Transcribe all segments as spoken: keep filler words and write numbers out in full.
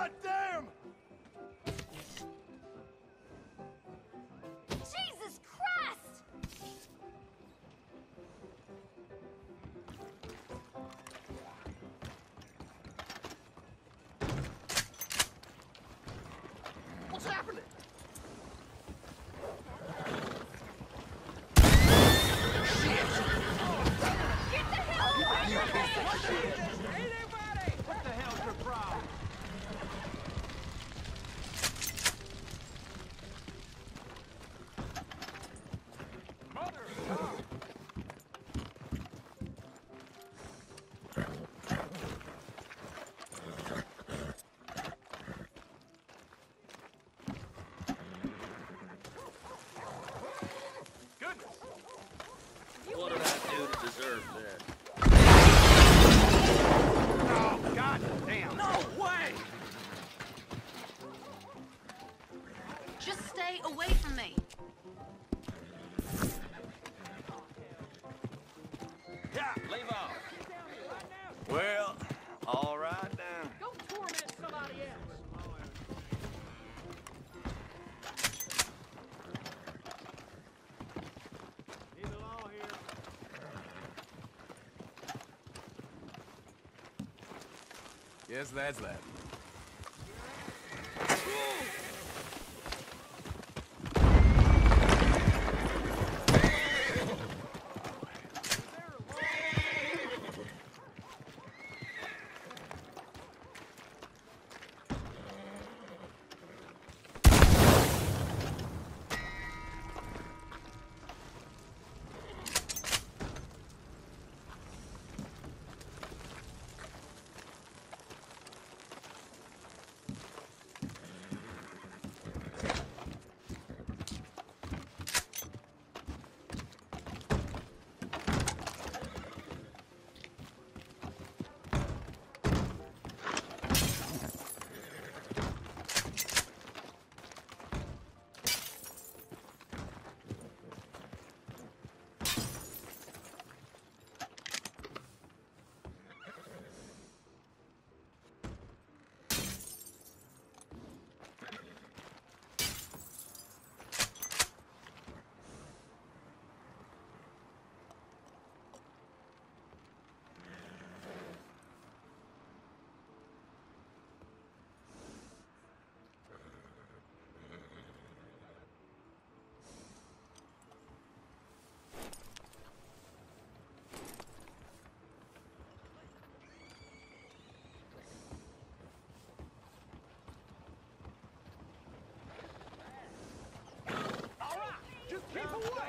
God damn! Jesus Christ! What's happening? Get the hell away from me! Anybody! What the hell's your problem? What did I do to deserve that? Oh, god damn! No way! Just stay away from me. Yeah, leave off. Well, all right then. Go torment somebody else! Need the law here. Yes, that's that. Keep away!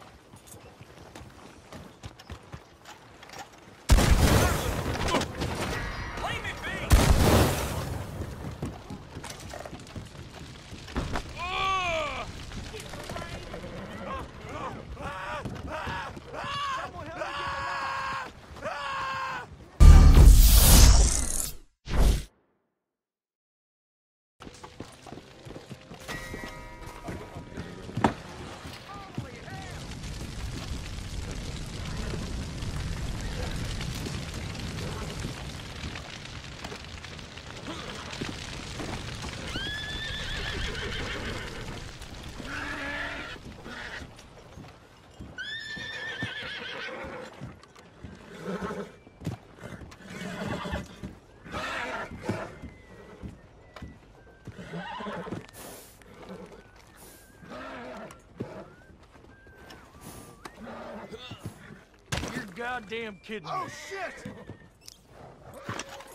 Leave me be! Someone help me get You're goddamn kidding me. Oh, shit!